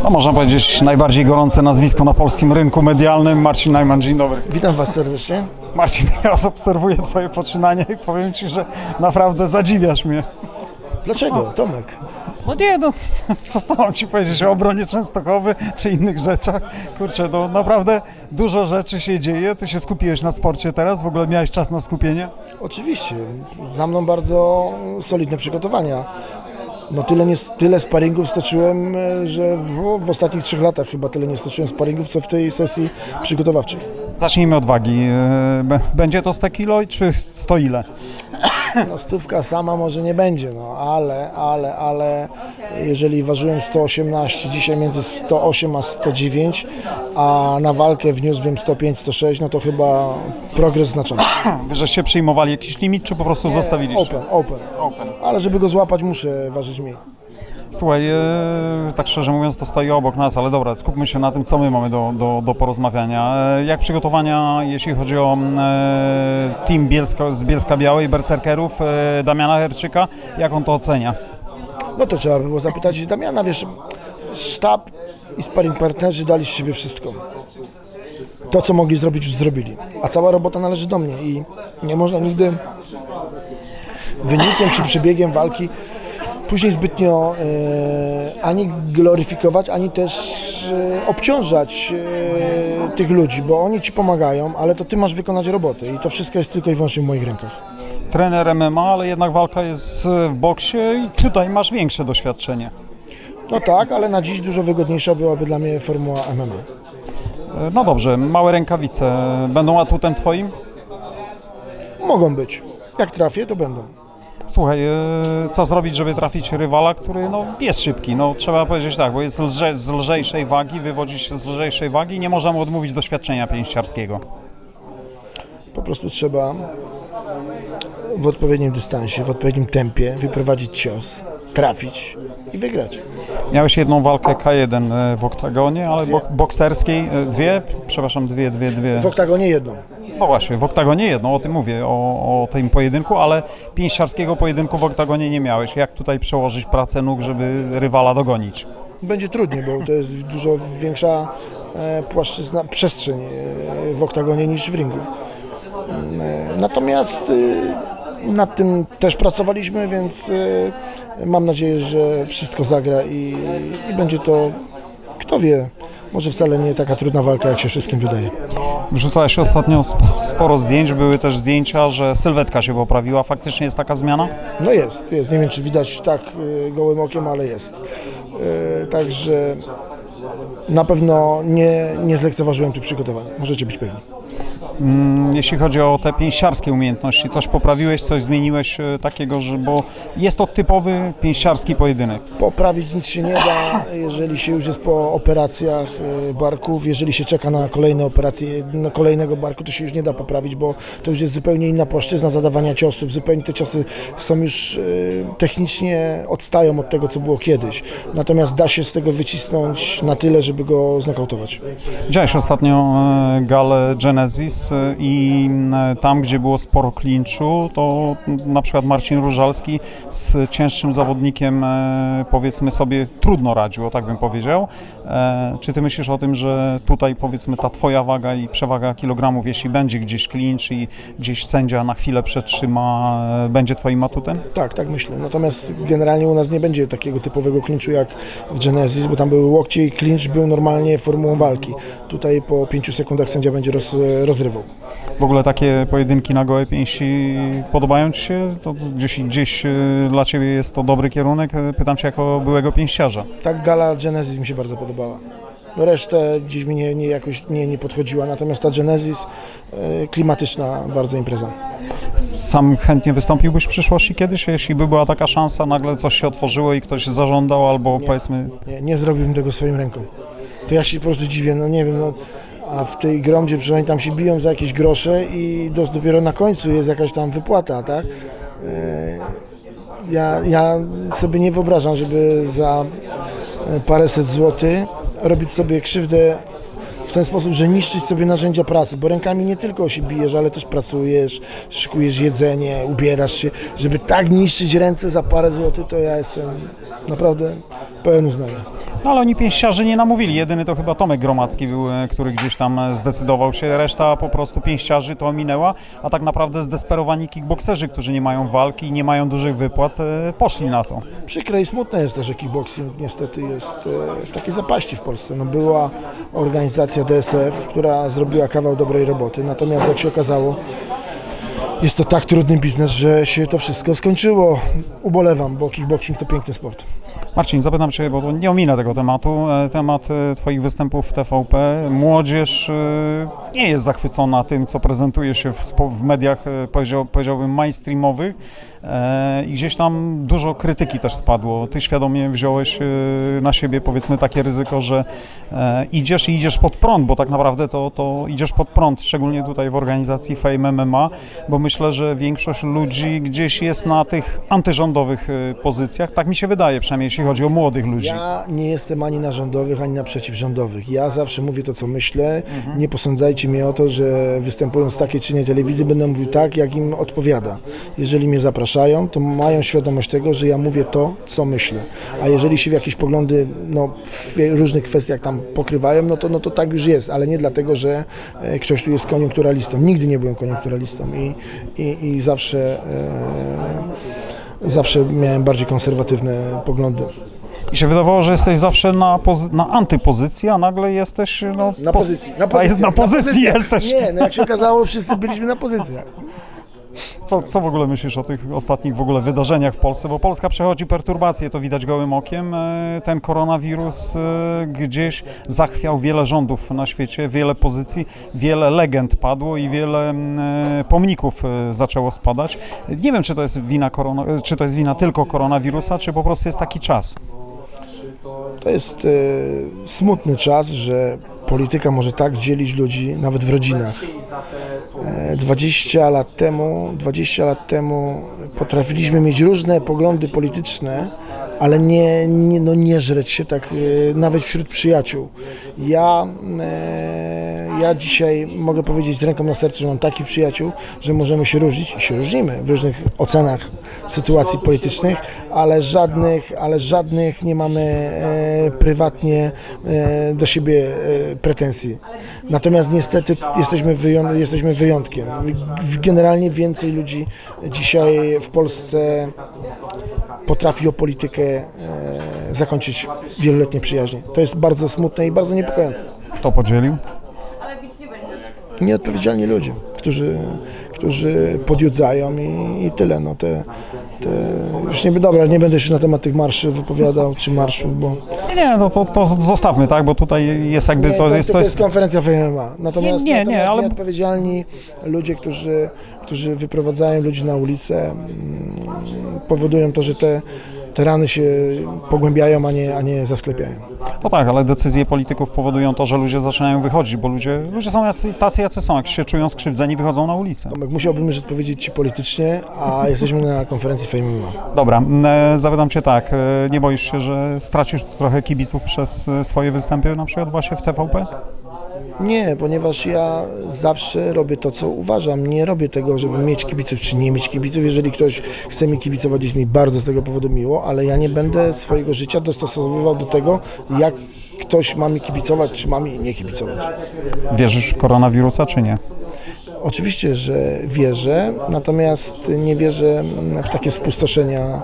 No, można powiedzieć najbardziej gorące nazwisko na polskim rynku medialnym. Marcin Najman, dzień dobry. Witam Was serdecznie. Marcin, ja obserwuję Twoje poczynanie i powiem Ci, że naprawdę zadziwiasz mnie. Dlaczego, Tomek? No nie, no co mam Ci powiedzieć o obronie Częstochowy czy innych rzeczach? Kurczę, no naprawdę dużo rzeczy się dzieje. Ty się skupiłeś na sporcie teraz? W ogóle miałeś czas na skupienie? Oczywiście, za mną bardzo solidne przygotowania. No tyle sparingów stoczyłem, że w ostatnich 3 latach chyba tyle nie stoczyłem sparingów, co w tej sesji przygotowawczej. Zacznijmy od wagi. Będzie to 100 kilo czy 100 ile? No 100 sama może nie będzie, no ale jeżeli ważyłem 118, dzisiaj między 108 a 109, a na walkę wniósłbym 105, 106, no to chyba progres znaczący. Wy żeście przyjmowali jakiś limit, czy po prostu zostawiliście? Open. Ale żeby go złapać, muszę ważyć mniej. Słuchaj, tak szczerze mówiąc, to stoi obok nas, ale dobra, skupmy się na tym, co my mamy do porozmawiania. Jak przygotowania, jeśli chodzi o team z Bielska-Białej, berserkerów, Damiana Herczyka, jak on to ocenia? No to trzeba by było zapytać Damiana, wiesz, sztab i sparring partnerzy dali z siebie wszystko. To, co mogli zrobić, już zrobili, a cała robota należy do mnie i nie można nigdy wynikiem czy przebiegiem walki później zbytnio ani gloryfikować, ani też obciążać tych ludzi, bo oni Ci pomagają, ale to Ty masz wykonać robotę i to wszystko jest tylko i wyłącznie w moich rękach. Trener MMA, ale jednak walka jest w boksie i tutaj masz większe doświadczenie. No tak, ale na dziś dużo wygodniejsza byłaby dla mnie formuła MMA. No dobrze, małe rękawice będą atutem Twoim? Mogą być. Jak trafię, to będą. Słuchaj, co zrobić, żeby trafić rywala, który jest szybki? No, trzeba powiedzieć tak, bo jest z lżejszej wagi, wywodzi się z lżejszej wagi i nie możemy odmówić doświadczenia pięściarskiego. Po prostu trzeba w odpowiednim dystansie, w odpowiednim tempie wyprowadzić cios, trafić i wygrać. Miałeś jedną walkę K1 w oktagonie, ale bokserskiej dwie? Przepraszam, dwie. W oktagonie jedną. No właśnie, w oktagonie jedną, o tym mówię, o tym pojedynku, ale pięściarskiego pojedynku w oktagonie nie miałeś. Jak tutaj przełożyć pracę nóg, żeby rywala dogonić? Będzie trudniej, bo to jest dużo większa płaszczyzna, przestrzeń w oktagonie niż w ringu. Natomiast nad tym też pracowaliśmy, więc mam nadzieję, że wszystko zagra i będzie to, kto wie, może wcale nie taka trudna walka, jak się wszystkim wydaje. Wrzucałeś ostatnio sporo zdjęć, były też zdjęcia, że sylwetka się poprawiła. Faktycznie jest taka zmiana? No jest. Nie wiem, czy widać tak gołym okiem, ale jest. Także na pewno nie zlekceważyłem tych przygotowań. Możecie być pewni. Jeśli chodzi o te pięściarskie umiejętności, coś poprawiłeś, coś zmieniłeś takiego, bo jest to typowy pięściarski pojedynek. Poprawić nic się nie da, jeżeli się już jest po operacjach barków, jeżeli się czeka na kolejne operacje, na kolejnego barku, to się już nie da poprawić, bo to już jest zupełnie inna płaszczyzna zadawania ciosów, zupełnie te ciosy są już technicznie odstają od tego, co było kiedyś. Natomiast da się z tego wycisnąć na tyle, żeby go znokautować. Widziałeś ostatnio galę Genesis i tam, gdzie było sporo klinczu, to na przykład Marcin Różalski z cięższym zawodnikiem, powiedzmy sobie, trudno radził, o tak bym powiedział. Czy ty myślisz o tym, że tutaj, powiedzmy, ta twoja waga i przewaga kilogramów, jeśli będzie gdzieś klincz i gdzieś sędzia na chwilę przetrzyma, będzie twoim atutem? Tak myślę. Natomiast generalnie u nas nie będzie takiego typowego klinczu jak w Genesis, bo tam były łokcie i klincz był normalnie formułą walki. Tutaj po 5 sekundach sędzia będzie rozrywał. W ogóle takie pojedynki na gołe pięści podobają Ci się? To gdzieś dla Ciebie jest to dobry kierunek? Pytam Cię jako byłego pięściarza. Tak, gala Genesis mi się bardzo podobała. Resztę gdzieś mi jakoś nie podchodziła, natomiast ta Genesis klimatyczna bardzo impreza. Sam chętnie wystąpiłbyś w przyszłości kiedyś, jeśli by była taka szansa, nagle coś się otworzyło i ktoś zażądał albo powiedzmy... Nie zrobiłbym tego swoim ręką. To ja się po prostu dziwię, nie wiem, a w tej gromdzie przynajmniej tam się biją za jakieś grosze i dopiero na końcu jest jakaś tam wypłata, tak? Ja sobie nie wyobrażam, żeby za paręset złotych robić sobie krzywdę w ten sposób, że niszczyć sobie narzędzia pracy, bo rękami nie tylko się bijesz, ale też pracujesz, szykujesz jedzenie, ubierasz się, żeby tak niszczyć ręce za parę złotych, to ja jestem naprawdę pełen uznania. No ale oni pięściarzy nie namówili, jedyny to chyba Tomek Gromadzki był, który gdzieś tam zdecydował się, reszta po prostu pięściarzy to ominęła, a tak naprawdę zdesperowani kickbokserzy, którzy nie mają walki i nie mają dużych wypłat, poszli na to. Przykre i smutne jest to, że kickboxing niestety jest w takiej zapaści w Polsce. No, była organizacja DSF, która zrobiła kawał dobrej roboty, natomiast jak się okazało, jest to tak trudny biznes, że się to wszystko skończyło. Ubolewam, bo kickboxing to piękny sport. Marcin, zapytam Cię, bo nie ominę tego tematu, temat Twoich występów w TVP. Młodzież nie jest zachwycona tym, co prezentuje się w mediach, powiedziałbym, mainstreamowych i gdzieś tam dużo krytyki też spadło. Ty świadomie wziąłeś na siebie, powiedzmy, takie ryzyko, że idziesz pod prąd, bo tak naprawdę to idziesz pod prąd, szczególnie tutaj w organizacji Fame MMA, bo myślę, że większość ludzi gdzieś jest na tych antyrządowych pozycjach, tak mi się wydaje, przynajmniej jeśli chodzi o młodych ludzi. Ja nie jestem ani na rządowych, ani na przeciwrządowych. Ja zawsze mówię to, co myślę. Nie posądzajcie mnie o to, że występując w takiej czy innej telewizji będę mówił tak, jak im odpowiada. Jeżeli mnie zapraszają, to mają świadomość tego, że ja mówię to, co myślę. A jeżeli się w jakieś poglądy w różnych kwestiach tam pokrywają, no to tak już jest, ale nie dlatego, że ktoś tu jest koniunkturalistą. Nigdy nie byłem koniunkturalistą i zawsze miałem bardziej konserwatywne poglądy. I się wydawało, że jesteś zawsze na antypozycji, a nagle jesteś na pozycji jesteś. Nie, no jak się okazało, wszyscy byliśmy na pozycjach. Co w ogóle myślisz o tych ostatnich w ogóle wydarzeniach w Polsce? Bo Polska przechodzi perturbacje, to widać gołym okiem. Ten koronawirus gdzieś zachwiał wiele rządów na świecie, wiele pozycji, wiele legend padło i wiele pomników zaczęło spadać. Nie wiem, czy to jest wina tylko koronawirusa, czy po prostu jest taki czas. To jest smutny czas, że polityka może tak dzielić ludzi, nawet w rodzinach. 20 lat temu potrafiliśmy mieć różne poglądy polityczne, ale nie żreć się tak nawet wśród przyjaciół. Ja dzisiaj mogę powiedzieć z ręką na sercu, że mam takich przyjaciół, że możemy się różnić i się różnimy w różnych ocenach sytuacji politycznych, ale żadnych nie mamy prywatnie do siebie pretensji. Natomiast niestety jesteśmy wyjątkiem. Generalnie więcej ludzi dzisiaj w Polsce potrafi o politykę zakończyć wieloletnie przyjaźnie. To jest bardzo smutne i bardzo niepokojące. Kto podzielił? Nieodpowiedzialni ludzie, którzy podjudzają i tyle. No już nie będę się na temat tych marszy wypowiadał, czy marszu, bo... Nie, no to zostawmy, tak, bo tutaj jest jakby... To jest konferencja FMMA. Natomiast ale... nieodpowiedzialni ludzie, którzy wyprowadzają ludzi na ulicę, powodują to, że te rany się pogłębiają, a nie zasklepiają. No tak, ale decyzje polityków powodują to, że ludzie zaczynają wychodzić, bo ludzie są tacy, jacy są. Jak się czują skrzywdzeni, wychodzą na ulicę. Tomek, musiałbym już odpowiedzieć Ci politycznie, a jesteśmy na konferencji FMMA. Dobra, zapytam Cię tak, nie boisz się, że stracisz trochę kibiców przez swoje występy, na przykład właśnie w TVP? Nie, ponieważ ja zawsze robię to, co uważam. Nie robię tego, żeby mieć kibiców, czy nie mieć kibiców. Jeżeli ktoś chce mi kibicować, jest mi bardzo z tego powodu miło, ale ja nie będę swojego życia dostosowywał do tego, jak ktoś ma mi kibicować, czy ma mi nie kibicować. Wierzysz w koronawirusa, czy nie? Oczywiście, że wierzę, natomiast nie wierzę w takie spustoszenia,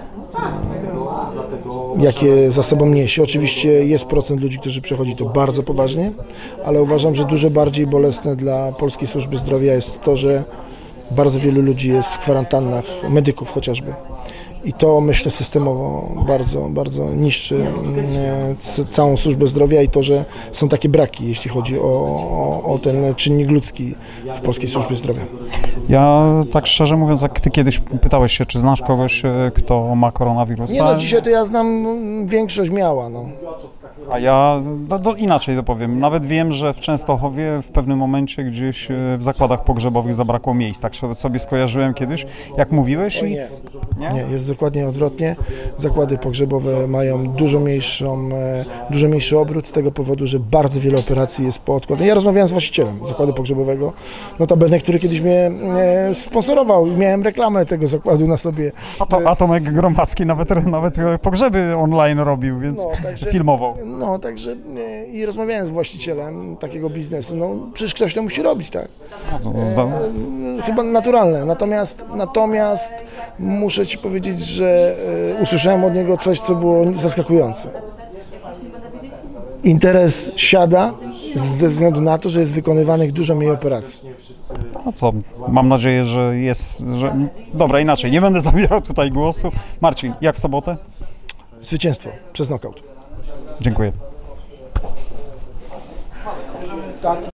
jakie za sobą niesie. Oczywiście jest procent ludzi, którzy przechodzi to bardzo poważnie, ale uważam, że dużo bardziej bolesne dla Polskiej Służby Zdrowia jest to, że bardzo wielu ludzi jest w kwarantannach, medyków chociażby. I to, myślę, systemowo bardzo, bardzo niszczy całą służbę zdrowia i to, że są takie braki, jeśli chodzi o ten czynnik ludzki w Polskiej Służbie Zdrowia. Ja tak szczerze mówiąc, jak Ty kiedyś pytałeś się, czy znasz kogoś, kto ma koronawirusa? Nie, no dzisiaj to ja znam, większość miała, no. A ja inaczej to powiem. Nawet wiem, że w Częstochowie w pewnym momencie gdzieś w zakładach pogrzebowych zabrakło miejsc. Tak sobie skojarzyłem kiedyś, jak mówiłeś. Nie. Nie, jest dokładnie odwrotnie. Zakłady pogrzebowe mają dużo mniejszy obrót z tego powodu, że bardzo wiele operacji jest po odkładzie. Ja rozmawiałem z właścicielem zakładu pogrzebowego, notabene, który kiedyś mnie sponsorował i miałem reklamę tego zakładu na sobie. A Tomek Gromacki nawet pogrzeby online robił, więc filmował. No, także i rozmawiałem z właścicielem takiego biznesu. No, przecież ktoś to musi robić, tak? Chyba naturalne. Natomiast muszę Ci powiedzieć, że usłyszałem od niego coś, co było zaskakujące. Interes siada ze względu na to, że jest wykonywanych dużo mniej operacji. No co, mam nadzieję, że jest... Dobra, inaczej, nie będę zabierał tutaj głosu. Marcin, jak w sobotę? Zwycięstwo przez nokaut. Dziękuję.